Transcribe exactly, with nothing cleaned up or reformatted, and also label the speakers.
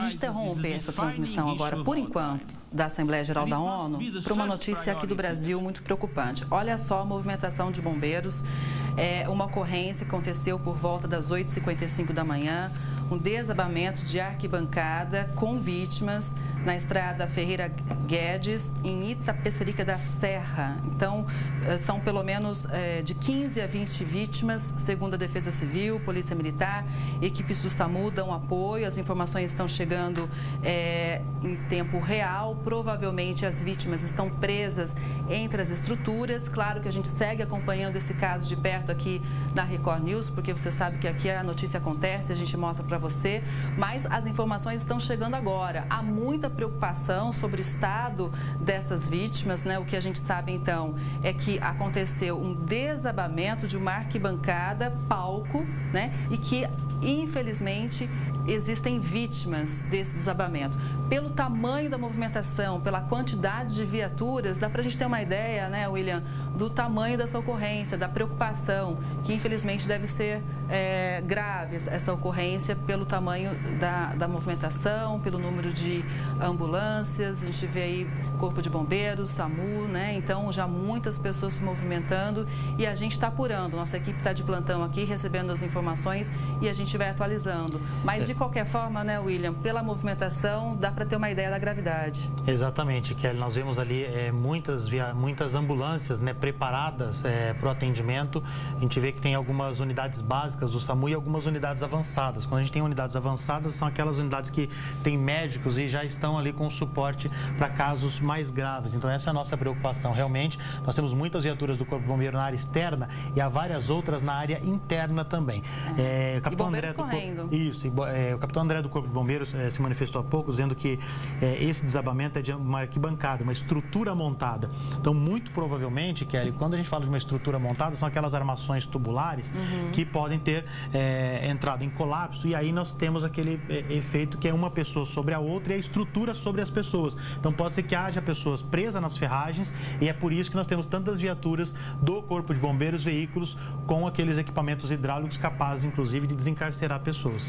Speaker 1: gente interrompe essa transmissão agora, por enquanto, da Assembleia Geral da ONU, para uma notícia aqui do Brasil muito preocupante. Olha só a movimentação de bombeiros, é uma ocorrência que aconteceu por volta das oito e cinquenta e cinco da manhã, um desabamento de arquibancada com vítimas na estrada Ferreira Guedes, em Itapecerica da Serra. Então, são pelo menos é, de quinze a vinte vítimas, segundo a Defesa Civil, Polícia Militar, equipes do SAMU dão apoio, as informações estão chegando é, em tempo real, provavelmente as vítimas estão presas entre as estruturas. Claro que a gente segue acompanhando esse caso de perto aqui na Record News, porque você sabe que aqui a notícia acontece, a gente mostra para você, mas as informações estão chegando agora. Há muita preocupação sobre o estado dessas vítimas, né? O que a gente sabe então é que aconteceu um desabamento de uma arquibancada, palco, né? E que infelizmente existem vítimas desse desabamento. Pelo tamanho da movimentação, pela quantidade de viaturas, dá para a gente ter uma ideia, né, William, do tamanho dessa ocorrência, da preocupação, que infelizmente deve ser é, grave essa ocorrência pelo tamanho da, da movimentação, pelo número de ambulâncias, a gente vê aí Corpo de Bombeiros, SAMU, né? Então já muitas pessoas se movimentando e a gente está apurando. Nossa equipe está de plantão aqui, recebendo as informações e a gente vai atualizando. Mas de De qualquer forma, né, William, pela movimentação, dá para ter uma ideia da gravidade.
Speaker 2: Exatamente, Kelly. Nós vemos ali é, muitas, via, muitas ambulâncias, né, preparadas é, para o atendimento. A gente vê que tem algumas unidades básicas do SAMU e algumas unidades avançadas. Quando a gente tem unidades avançadas, são aquelas unidades que têm médicos e já estão ali com suporte para casos mais graves. Então, essa é a nossa preocupação. Realmente, nós temos muitas viaturas do Corpo de Bombeiro na área externa e há várias outras na área interna também.
Speaker 1: É, é, o Capitão e bombeiros André correndo.
Speaker 2: Do... Isso, e, É, o capitão André do Corpo de Bombeiros é, se manifestou há pouco, dizendo que é, esse desabamento é de uma arquibancada, uma estrutura montada. Então, muito provavelmente, Kelly, quando a gente fala de uma estrutura montada, são aquelas armações tubulares uhum. que podem ter é, entrado em colapso, e aí nós temos aquele é, efeito que é uma pessoa sobre a outra e a estrutura sobre as pessoas. Então, pode ser que haja pessoas presas nas ferragens, e é por isso que nós temos tantas viaturas do Corpo de Bombeiros, veículos com aqueles equipamentos hidráulicos capazes, inclusive, de desencarcerar pessoas.